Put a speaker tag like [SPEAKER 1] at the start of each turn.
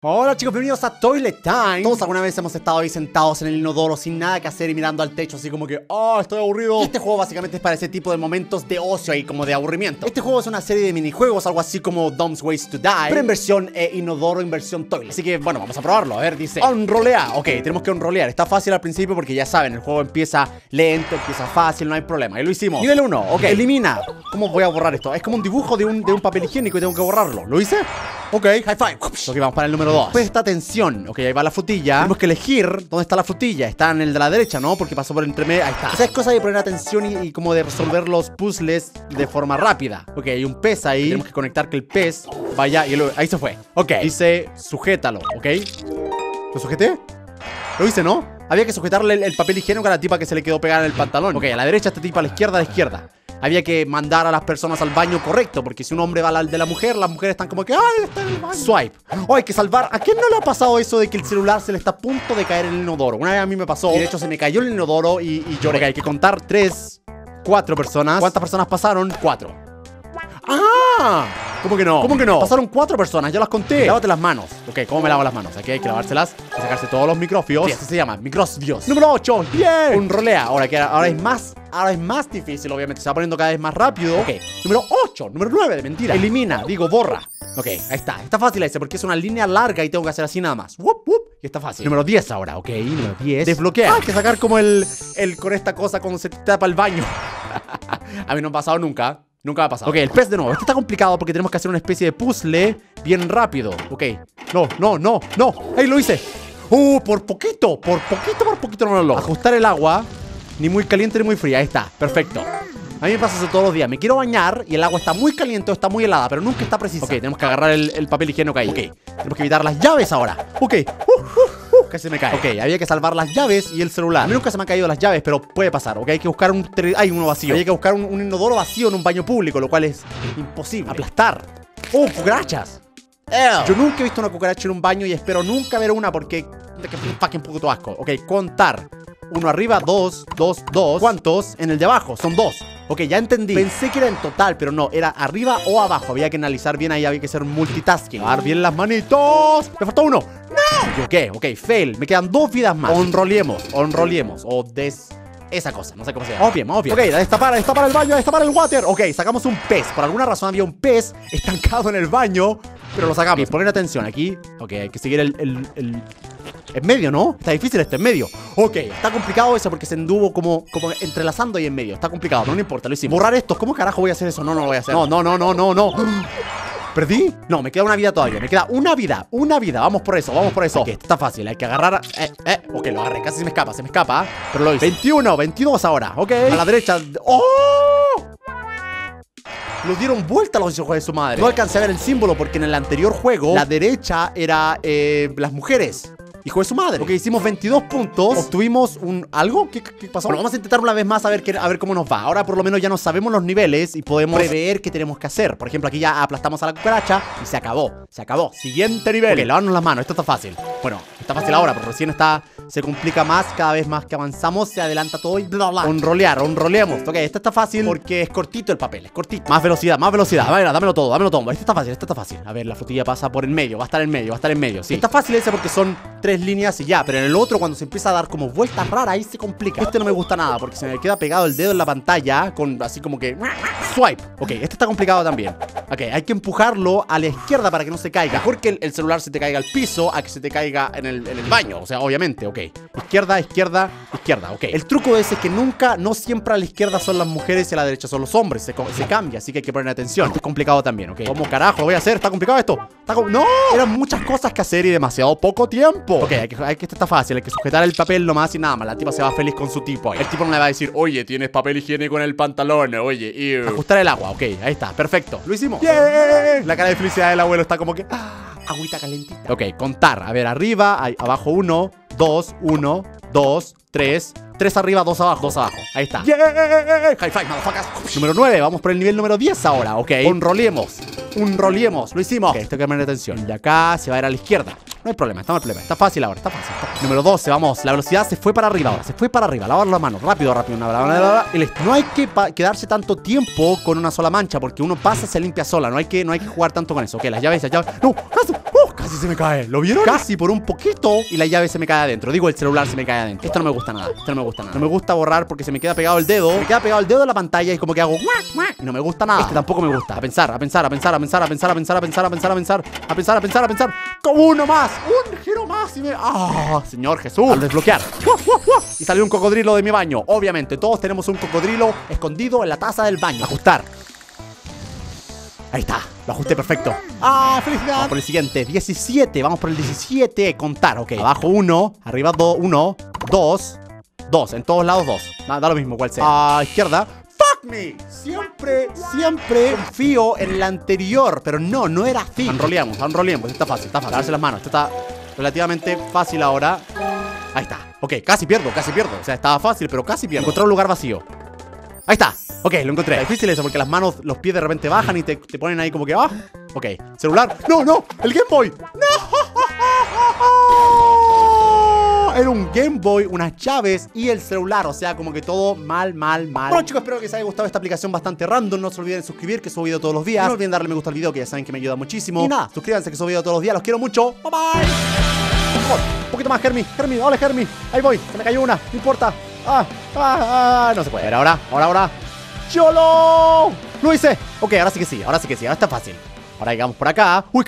[SPEAKER 1] Hola chicos, bienvenidos a Toilet Time. Todos alguna vez hemos estado ahí sentados en el inodoro sin nada que hacer y mirando al techo así como que estoy aburrido. Este juego básicamente es para ese tipo de momentos de ocio y como de aburrimiento. Este juego es una serie de minijuegos, algo así como Dumb's Ways to Die, pero en versión inodoro, en versión toilet. Así que bueno, vamos a probarlo. A ver, dice onrolear. Ok, tenemos que onrolear. Está fácil al principio porque ya saben, el juego empieza lento, empieza fácil, no hay problema. Y lo hicimos. Nivel 1, ok, elimina. ¿Cómo voy a borrar esto? Es como un dibujo de un papel higiénico y tengo que borrarlo. ¿Lo hice? Ok, high five. Ok, vamos para el número 2. Presta atención. Ok, ahí va la frutilla. Tenemos que elegir dónde está la frutilla. Está en el de la derecha, ¿no? Porque pasó por entre medio. Ahí está. Esa es cosa de poner atención y como de resolver los puzzles de forma rápida. Ok, hay un pez ahí. Tenemos que conectar que el pez vaya y ahí se fue. Ok, dice sujétalo. Ok, ¿lo sujeté? Lo hice, ¿no? Había que sujetarle el papel higiénico a la tipa que se le quedó pegada en el pantalón. Ok, a la derecha esta tipa, a la izquierda. Había que mandar a las personas al baño correcto, porque si un hombre va al de la mujer, las mujeres están como que ¡ay, está en el baño! Swipe. Hay que salvar. ¿A quién no le ha pasado eso de que el celular se le está a punto de caer en el inodoro? Una vez a mí me pasó. Y de hecho se me cayó en el inodoro y lloré. Okay, hay que contar 3, 4 personas. ¿Cuántas personas pasaron? 4. ¡Ah! ¿Cómo que no? ¿Cómo que no? Pasaron 4 personas, ya las conté. Lávate las manos. Ok, ¿cómo me lavo las manos? Aquí hay que lavárselas y sacarse todos los microfios. Sí, así se llama, microfios. Número 8. ¡Bien! Un rolea. Ahora es más difícil, obviamente. Se va poniendo cada vez más rápido. Ok, número 8. Número 9, de mentira. Elimina, digo, borra. Ok, ahí está. Está fácil ese porque es una línea larga y tengo que hacer así nada más. Y está fácil. Número 10 ahora, ok. Número 10. Desbloquea. Hay que sacar como el con esta cosa cuando se tapa el baño. A mí no me ha pasado nunca. Nunca me ha pasado. Ok, el pez de nuevo. Este está complicado porque tenemos que hacer una especie de puzzle bien rápido. Ok. No. ¡Ahí lo hice! Por poquito no lo logro. Ajustar el agua. Ni muy caliente ni muy fría. Ahí está. Perfecto. A mí me pasa eso todos los días. Me quiero bañar y el agua está muy caliente o está muy helada, pero nunca está precisa. Ok, tenemos que agarrar el papel higiénico ahí. Ok. Tenemos que evitar las llaves ahora. Ok. Casi me cae. Ok, había que salvar las llaves y el celular. A mí nunca se me han caído las llaves, pero puede pasar. Ok, hay que buscar uno vacío. Hay que buscar un inodoro vacío en un baño público, lo cual es imposible. Aplastar. Cucarachas. Yo nunca he visto una cucaracha en un baño y espero nunca ver una porque que fucking puto asco. Ok, contar. 1 arriba, 2. ¿Cuántos? En el de abajo, son 2. Ok, ya entendí. Pensé que era en total, pero no, era arriba o abajo. Había que analizar bien ahí, había que hacer multitasking. Lavar bien las manitos. Me faltó 1. ¡No! Ok, fail. Me quedan 2 vidas más. Onroleemos. Esa cosa, no sé cómo se llama. Vamos bien. Ok, a destapar el baño, a destapar el water. Ok, sacamos un pez. Por alguna razón había un pez estancado en el baño, pero lo sacamos. Poner atención aquí. Ok, hay que seguir en medio, ¿no? Está difícil en medio. Ok, está complicado eso porque se anduvo como entrelazando ahí en medio. Está complicado, pero no importa, lo hicimos. Borrar esto, ¿cómo carajo voy a hacer eso? No lo voy a hacer. No. ¿Perdí? No, me queda una vida todavía. Me queda una vida. Vamos por eso. Ok, esto está fácil. Hay que agarrar. Ok, lo agarré. Casi se me escapa. Pero lo hice. 21, 22 ahora. Ok. A la derecha. ¡Oh! Lo dieron vuelta los hijos de su madre. No alcancé a ver el símbolo porque en el anterior juego la derecha era las mujeres. Hijo de su madre. Ok, hicimos 22 puntos. Obtuvimos ¿algo? ¿Qué pasó? Bueno, vamos a intentar una vez más a ver cómo nos va. Ahora por lo menos ya nos sabemos los niveles y podemos prever qué tenemos que hacer. Por ejemplo, aquí ya aplastamos a la cucaracha y se acabó. Siguiente nivel. Ok, lavarnos las manos. Esto está fácil. Bueno, está fácil ahora, pero recién se complica más. Cada vez más que avanzamos, se adelanta todo y bla, bla. Onroleamos. Ok, este está fácil porque es cortito el papel. Es cortito. Más velocidad. A ver, dámelo todo. Este está fácil. A ver, la frutilla pasa por el medio. Va a estar en medio. Sí. Está fácil ese porque son 3 líneas y ya, pero en el otro cuando se empieza a dar como vueltas raras ahí se complica. Este no me gusta nada porque se me queda pegado el dedo en la pantalla con así como que swipe. Ok, este está complicado también. Ok, hay que empujarlo a la izquierda para que no se caiga. Mejor que el celular se te caiga al piso a que se te caiga en el baño. O sea, obviamente, ok. Izquierda. Ok. El truco ese es que no siempre a la izquierda son las mujeres y a la derecha son los hombres. Se cambia, así que hay que poner atención. Esto es complicado también, ok. ¿Cómo carajo lo voy a hacer? ¿Está complicado esto? ¡No! Eran muchas cosas que hacer y demasiado poco tiempo. Ok, esto está fácil. Hay que sujetar el papel nomás y nada más. La tipa se va feliz con su tipo ahí. El tipo no le va a decir, oye, tienes papel higiénico en el pantalón. Oye, ew. Ajustar el agua, ok. Ahí está, perfecto. Lo hicimos. ¡Yeah! La cara de felicidad del abuelo está como que agüita calentita. Ok, contar. A ver, arriba, abajo 1, 2, 3. 3 arriba, 2 abajo. Ahí está. ¡Yeah! High five, motherfuckers. Número 9. Vamos por el nivel número 10 ahora. Ok. Onroleemos. Lo hicimos. Ok, esto hay que poner atención. El de acá se va a ir a la izquierda. No hay problema, está fácil ahora, está fácil. Número 12, vamos. La velocidad se fue para arriba ahora. Lavar las manos. Rápido. Y listo. No hay que quedarse tanto tiempo con una sola mancha porque uno pasa y se limpia sola. No hay que jugar tanto con eso. Ok, las llaves. ¡No! casi se me cae. ¿Lo vieron? Casi por un poquito y la llave se me cae adentro. Digo, el celular se me cae adentro. Esto no me gusta nada. Esto no me gusta nada. No me gusta borrar porque se me queda pegado el dedo. Me queda pegado el dedo en la pantalla y como que hago y no me gusta nada. Este tampoco me gusta. A pensar, a pensar, a pensar, a pensar, a pensar, a pensar, a pensar, a pensar, a pensar, a pensar, a pensar, a pensar. Como uno más. Un giro más y me... ¡Ah! Señor Jesús. Al desbloquear. Y salió un cocodrilo de mi baño. Obviamente, todos tenemos un cocodrilo escondido en la taza del baño. Ajustar. Ahí está, lo ajusté perfecto. ¡Ah, felicidad! Vamos por el siguiente, 17, vamos por el 17. Contar, ok. Abajo 1, arriba 2, 1, 2, 2, en todos lados 2. Da lo mismo cuál sea. A izquierda. ¡Fuck me! Siempre confío en la anterior, pero no era así. Enrollemos. Está fácil, Lavarse las manos, esto está relativamente fácil ahora. Ahí está, ok, casi pierdo. O sea, estaba fácil, pero casi pierdo. Encontrar un lugar vacío. Ahí está, ok, lo encontré. Es difícil eso porque las manos, los pies de repente bajan y te ponen ahí como que, ah, ok. Celular, no, el Game Boy. No, era un Game Boy, unas llaves y el celular, o sea, como que todo mal. Bueno, chicos, espero que les haya gustado esta aplicación bastante random. No se olviden de suscribir, que subo video todos los días. No olviden darle me gusta al video, que ya saben que me ayuda muchísimo. Y nada, suscríbanse, que subo video todos los días. Los quiero mucho. Bye bye. Un poquito más, Hermi, hola Hermi. Ahí voy, se me cayó una, no importa. No se puede. A ver, ahora. ¡Yolo! ¡Lo hice! Ok, ahora sí que sí, ahora está fácil. Ahora llegamos por acá. ¡Uy!